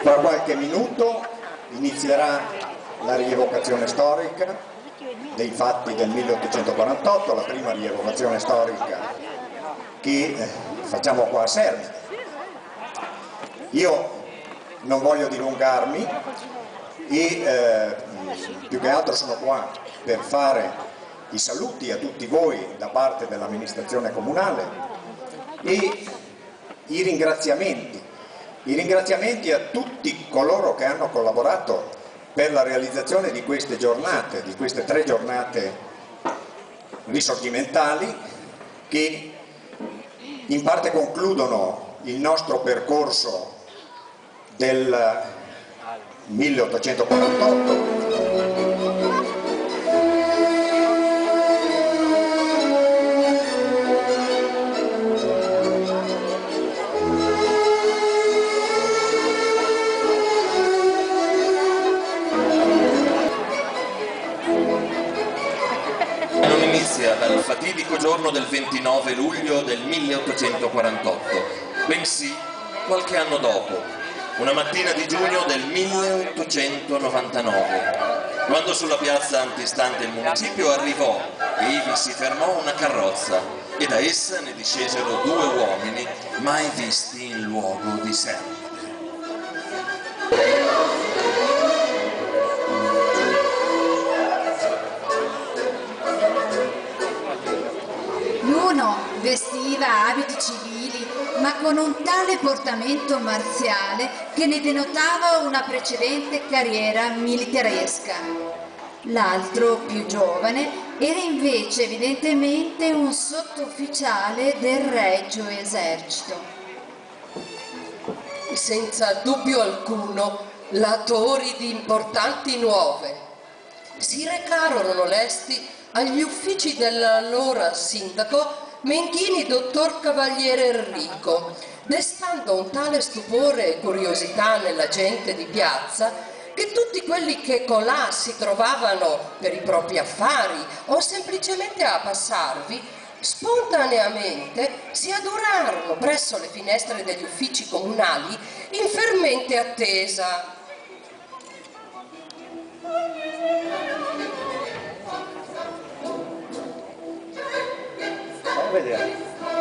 Fra qualche minuto inizierà la rievocazione storica dei fatti del 1848, la prima rievocazione storica che facciamo qua a Sermide. Io non voglio dilungarmi e più che altro sono qua per fare i saluti a tutti voi da parte dell'amministrazione comunale e i ringraziamenti a tutti coloro che hanno collaborato per la realizzazione di queste giornate, di queste 3 giornate risorgimentali che in parte concludono il nostro percorso del 1848. Dal fatidico giorno del 29 luglio del 1848, bensì qualche anno dopo, una mattina di giugno del 1899, quando sulla piazza antistante il municipio arrivò e ivi si fermò una carrozza e da essa ne discesero 2 uomini mai visti in luogo di Sermide. L'uno vestiva abiti civili, ma con un tale portamento marziale che ne denotava una precedente carriera militaresca. L'altro, più giovane, era invece evidentemente un sottufficiale del Regio Esercito. Senza dubbio alcuno, latori di importanti nuove. Si recarono lesti agli uffici dell'allora sindaco Menghini dottor Cavaliere Enrico, destando un tale stupore e curiosità nella gente di piazza che tutti quelli che colà si trovavano per i propri affari o semplicemente a passarvi, spontaneamente si adorarono presso le finestre degli uffici comunali in fermente attesa. Vedere.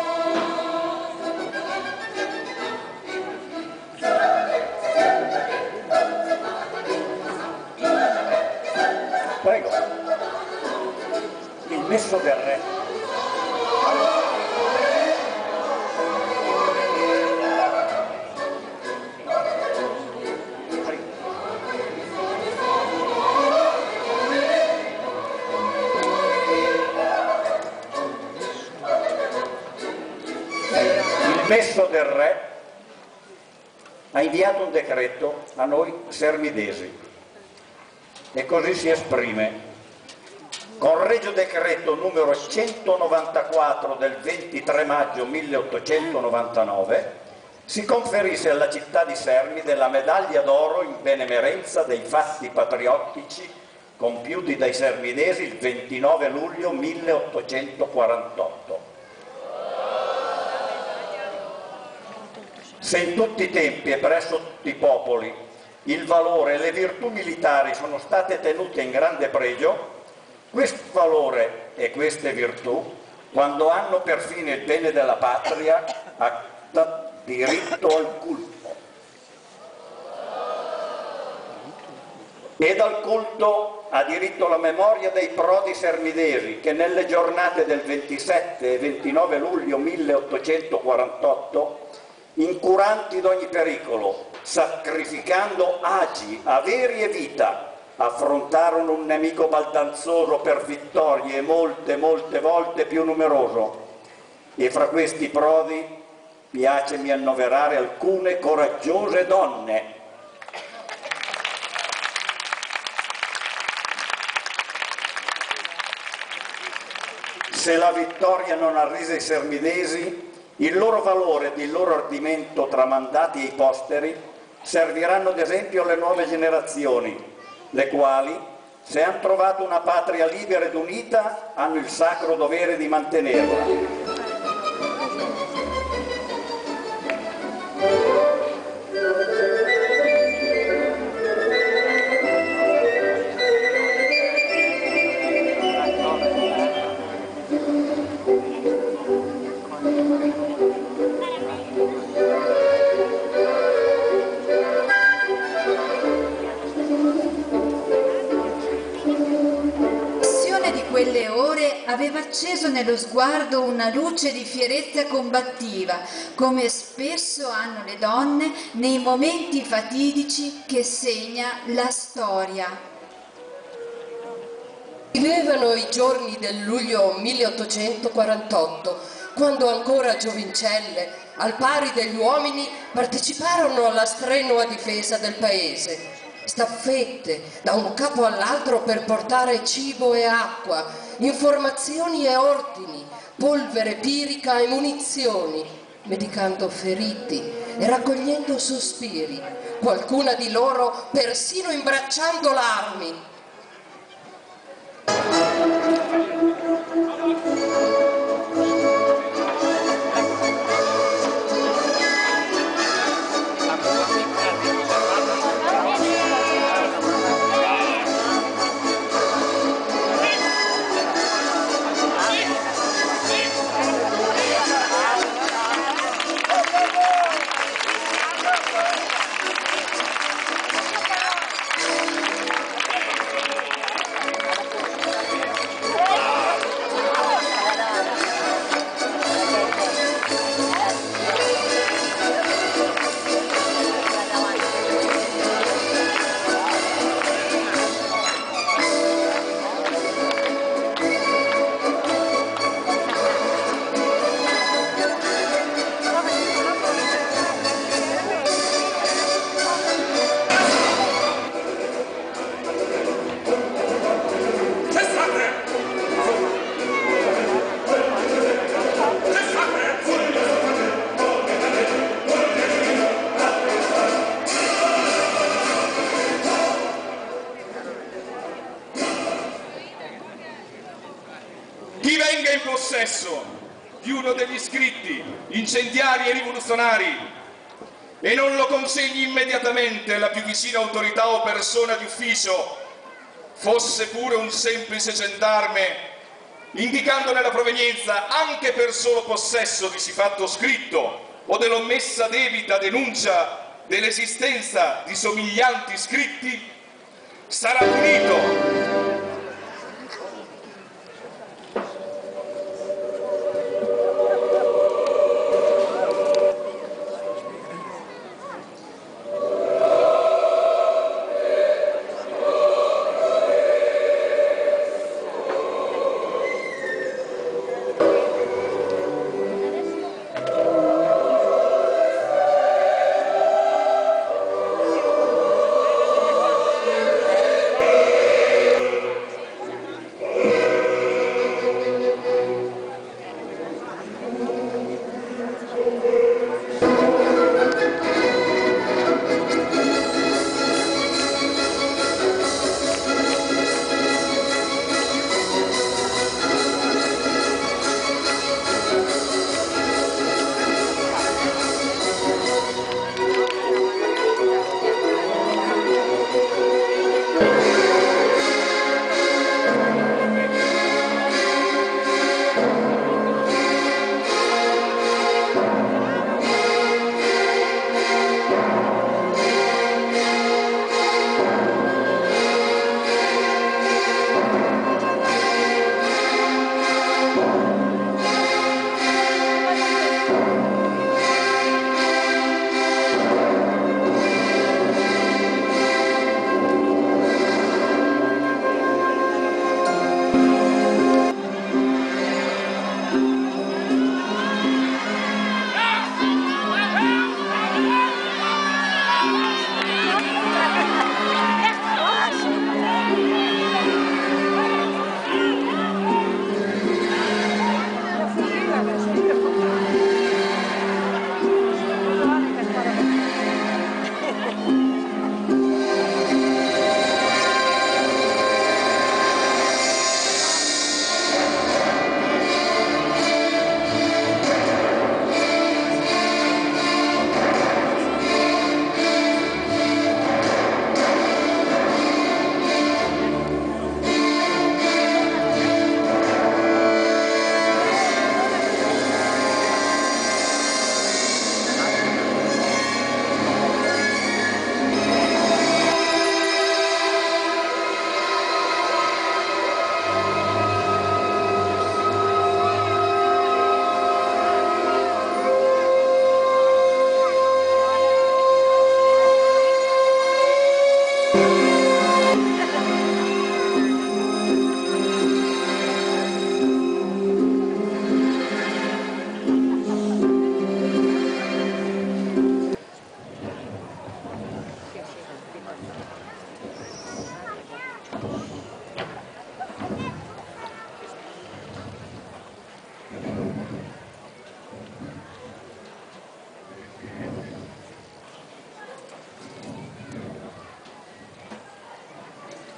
Prego. Il messo del re. Il messo del re ha inviato un decreto a noi sermidesi e così si esprime: con regio decreto numero 194 del 23 maggio 1899 si conferisce alla città di Sermide la medaglia d'oro in benemerenza dei fatti patriottici compiuti dai sermidesi il 29 luglio 1848. Se in tutti i tempi e presso tutti i popoli il valore e le virtù militari sono state tenute in grande pregio, questo valore e queste virtù, quando hanno per fine il bene della patria, hanno diritto al culto. E dal culto ha diritto la memoria dei prodi sermidesi che nelle giornate del 27 e 29 luglio 1848, incuranti d'ogni pericolo, sacrificando agi, averi e vita, affrontarono un nemico baldanzoso per vittorie molte volte più numeroso. E fra questi prodi piacemi annoverare alcune coraggiose donne. Se la vittoria non arrise ai sermidesi, il loro valore ed il loro ardimento tramandati ai posteri serviranno ad esempio alle nuove generazioni, le quali, se hanno trovato una patria libera ed unita, hanno il sacro dovere di mantenerla. aveva acceso nello sguardo una luce di fierezza combattiva, come spesso hanno le donne nei momenti fatidici che segna la storia. Vivevano i giorni del luglio 1848, quando ancora giovincelle, al pari degli uomini, parteciparono alla strenua difesa del paese. Staffette da un capo all'altro per portare cibo e acqua, informazioni e ordini, polvere pirica e munizioni, medicando feriti e raccogliendo sospiri, qualcuna di loro persino imbracciando l'armi. Di uno degli scritti incendiari e rivoluzionari e non lo consegni immediatamente alla più vicina autorità o persona di ufficio, fosse pure un semplice gendarme, indicandone la provenienza anche per solo possesso di siffatto scritto o dell'omessa debita denuncia dell'esistenza di somiglianti scritti, sarà punito.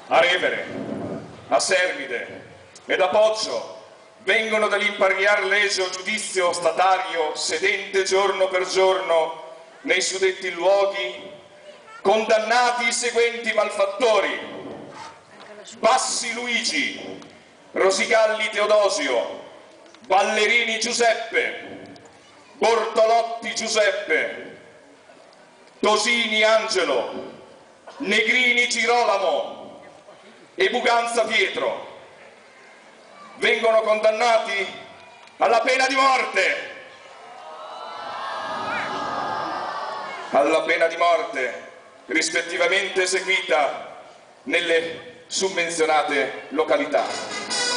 a Revere, a Sermide ed a Poggio vengono dall'impariar legio giudizio statario sedente giorno per giorno nei suddetti luoghi condannati i seguenti malfattori: Bassi Luigi, Rosigalli Teodosio, Ballerini Giuseppe, Bortolotti Giuseppe, Tosini Angelo, Negrini Girolamo e Buganza Pietro. Vengono condannati alla pena di morte. Alla pena di morte, rispettivamente eseguita nelle summenzionate località.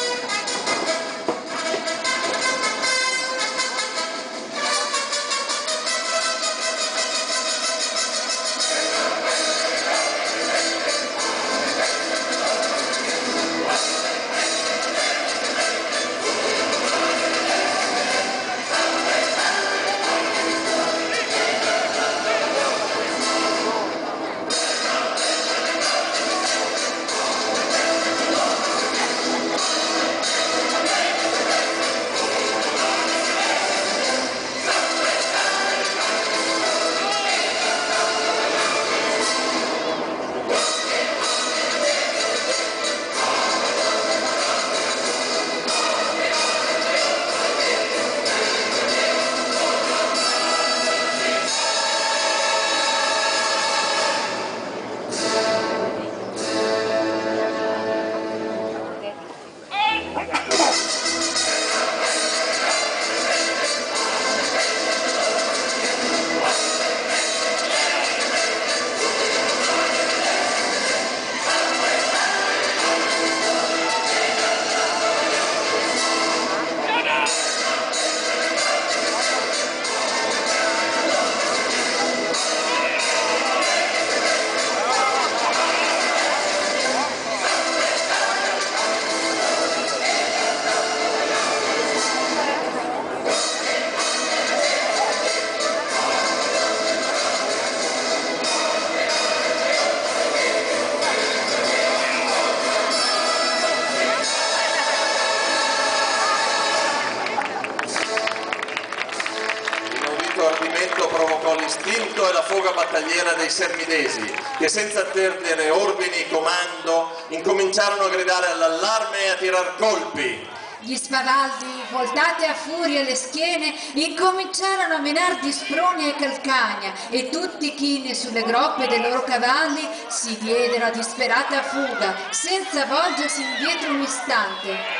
Provocò l'istinto e la foga battagliera dei sermidesi, che senza attendere ordini e comando incominciarono a gridare all'allarme e a tirar colpi. Gli spavaldi, voltate a furia le schiene, incominciarono a menar di sproni e calcagna, e tutti chini sulle groppe dei loro cavalli si diedero a disperata fuga, senza volgersi indietro un istante.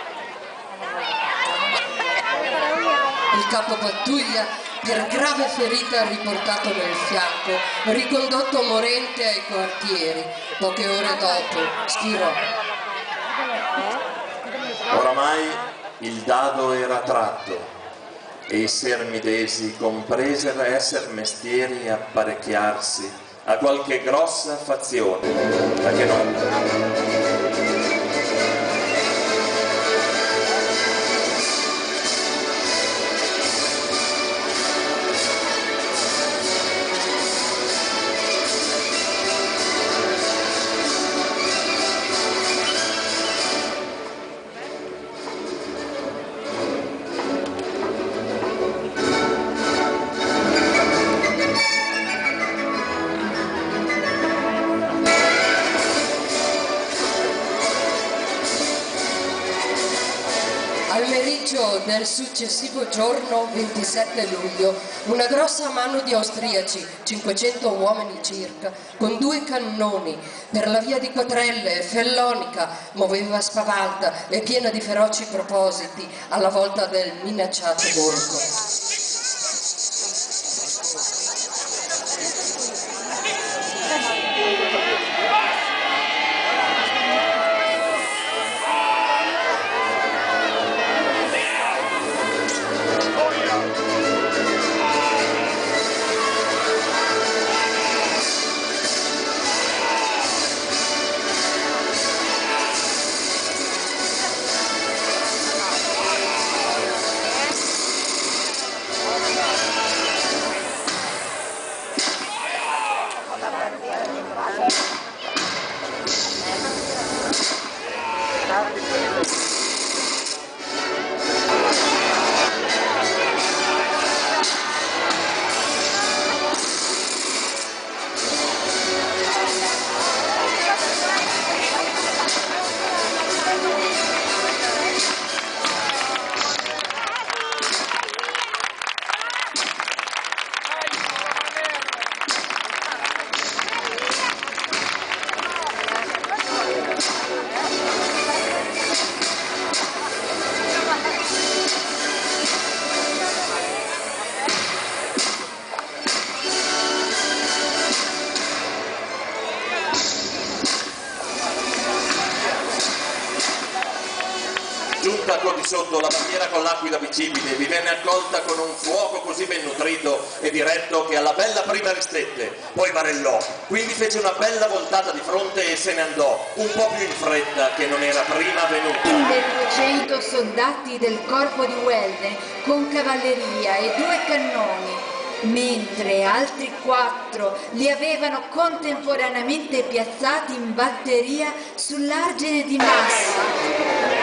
Il capo pattuglia, per grave ferita riportato nel fianco, ricondotto morente ai quartieri. Poche ore dopo schierò. Oramai il dado era tratto e i sermidesi compresero esser mestieri apparecchiarsi a qualche grossa fazione, perché non... Al meriggio del successivo giorno, 27 luglio, una grossa mano di austriaci, 500 uomini circa, con 2 cannoni, per la via di Quatrelle, Fellonica, muoveva spavalda e piena di feroci propositi alla volta del minacciato borgo. sindaco di sotto la bandiera con l'aquila bicipite vi venne accolta con un fuoco così ben nutrito e diretto che alla bella prima ristette, poi barellò, quindi fece una bella voltata di fronte e se ne andò, un po' più in fretta che non era prima venuta. 1200 soldati del corpo di Weldon con cavalleria e 2 cannoni, mentre altri 4 li avevano contemporaneamente piazzati in batteria sull'argine di Massa.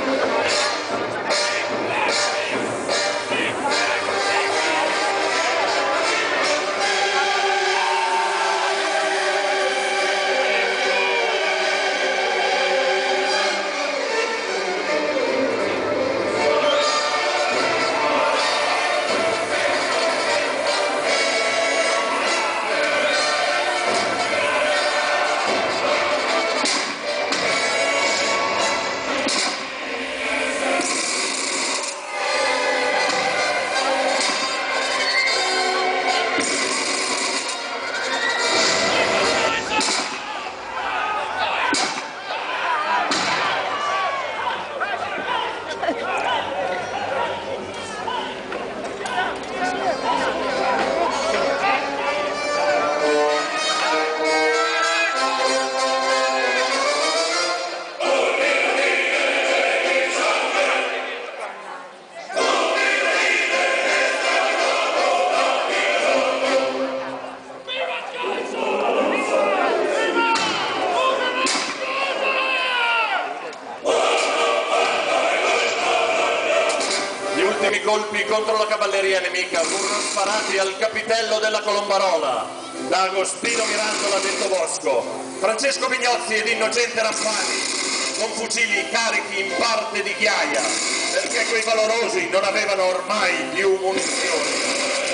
I colpi contro la cavalleria nemica furono sparati al capitello della Colombarola da Agostino Mirandola detto Bosco, Francesco Vignozzi ed Innocente Rampani con fucili carichi in parte di ghiaia perché quei valorosi non avevano ormai più munizioni.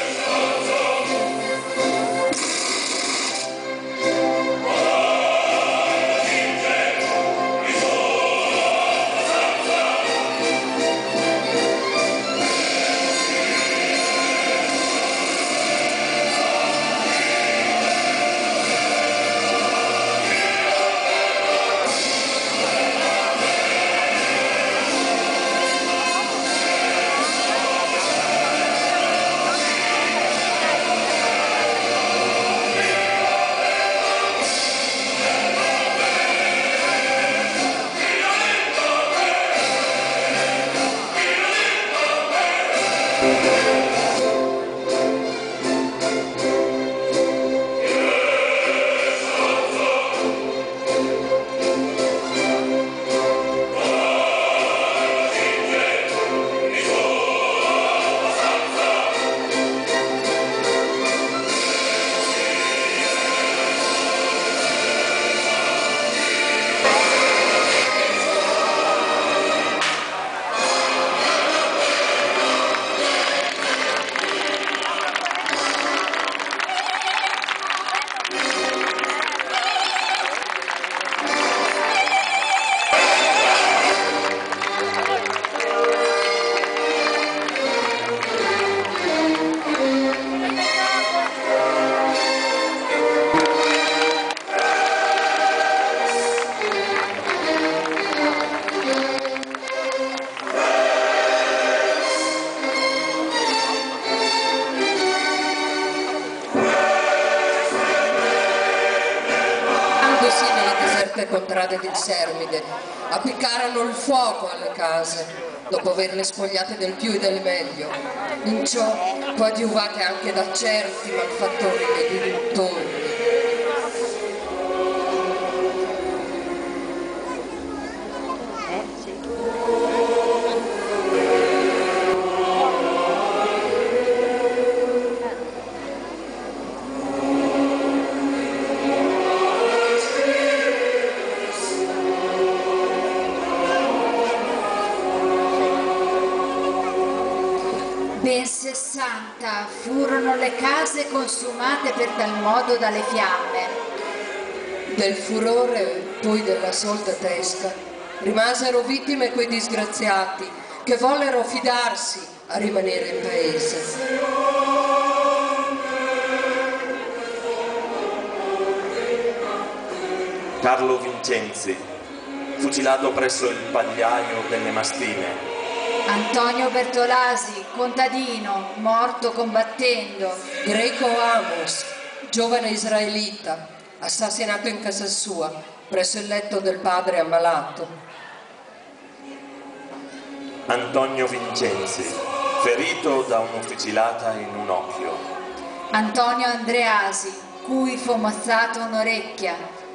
Contrade del Sermide, appiccarono il fuoco alle case, dopo averle spogliate del più e del meglio, in ciò coadiuvate anche da certi malfattori dei dintorni. Ben 60 furono le case consumate per tal modo dalle fiamme. Del furore, poi della soldatesca, rimasero vittime quei disgraziati che vollero fidarsi a rimanere in paese. Carlo Vincenzi, fucilato presso il pagliaio delle Mastine. Antonio Bertolasi, contadino, morto combattendo. Greco Amos, giovane israelita, assassinato in casa sua, presso il letto del padre ammalato. Antonio Vincenzi, ferito da un'ufficilata in un occhio. Antonio Andreasi, cui fu mozzata un'orecchia.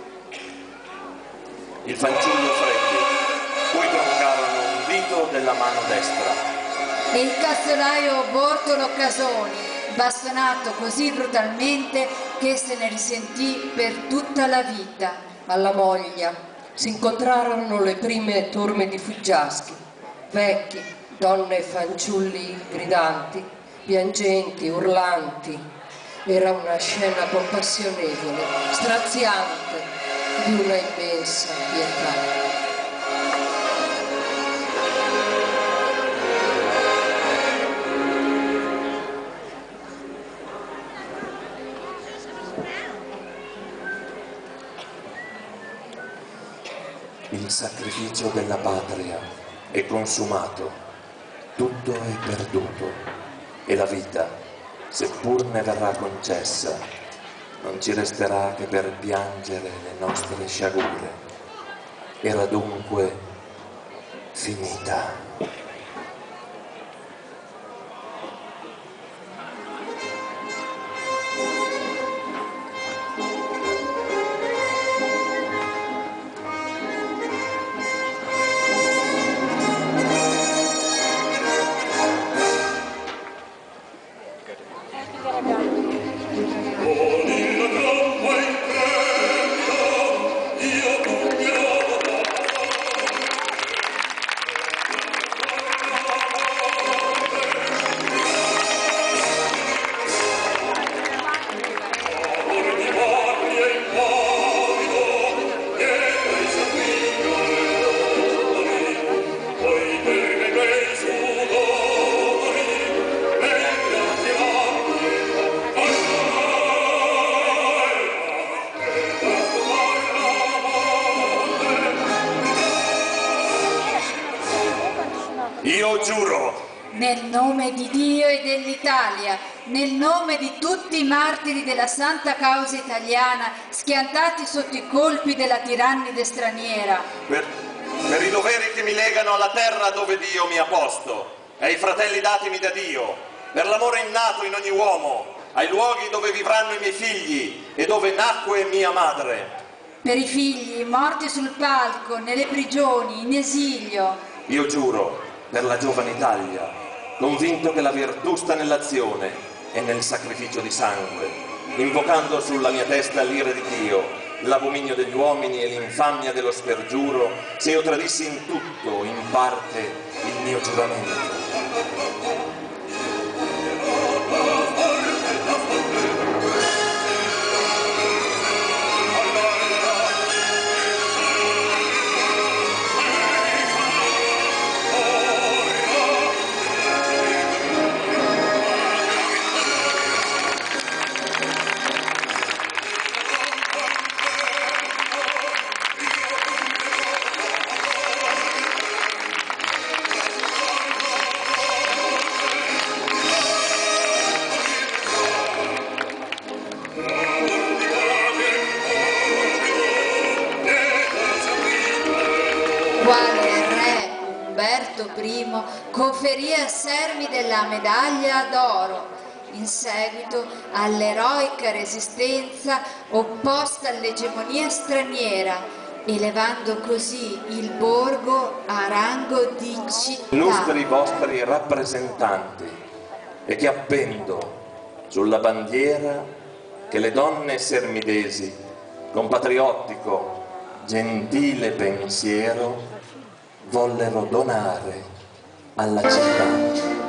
Il fanciullo Freddi, cui troncarono un dito della mano destra. E il calzolaio Bortolo Casoni, bastonato così brutalmente che se ne risentì per tutta la vita. Alla Moglia si incontrarono le prime torme di fuggiaschi, vecchi, donne e fanciulli gridanti, piangenti, urlanti. Era una scena compassionevole, straziante, di una immensa pietà. Il sacrificio della patria è consumato, tutto è perduto e la vita, seppur ne verrà concessa, non ci resterà che per piangere le nostre sciagure. Era dunque finita. Io giuro, Nel nome di Dio e dell'Italia, nel nome di tutti i martiri della santa causa italiana, schiantati sotto i colpi della tirannide straniera, per i doveri che mi legano alla terra dove Dio mi ha posto, e ai fratelli datimi da Dio, per l'amore innato in ogni uomo, ai luoghi dove vivranno i miei figli e dove nacque mia madre. per i figli morti sul palco, nelle prigioni, in esilio. Io giuro, per la giovane Italia, convinto che la virtù sta nell'azione e nel sacrificio di sangue, invocando sulla mia testa l'ira di Dio, l'abominio degli uomini e l'infamia dello spergiuro, se io tradissi in tutto o in parte il mio giuramento. Quale re Umberto I conferì a Sermide la medaglia d'oro, in seguito all'eroica resistenza opposta all'egemonia straniera, elevando così il borgo a rango di città. Illustri vostri rappresentanti, e che appendo sulla bandiera che le donne sermidesi, con patriottico, gentile pensiero, vollero donare alla città.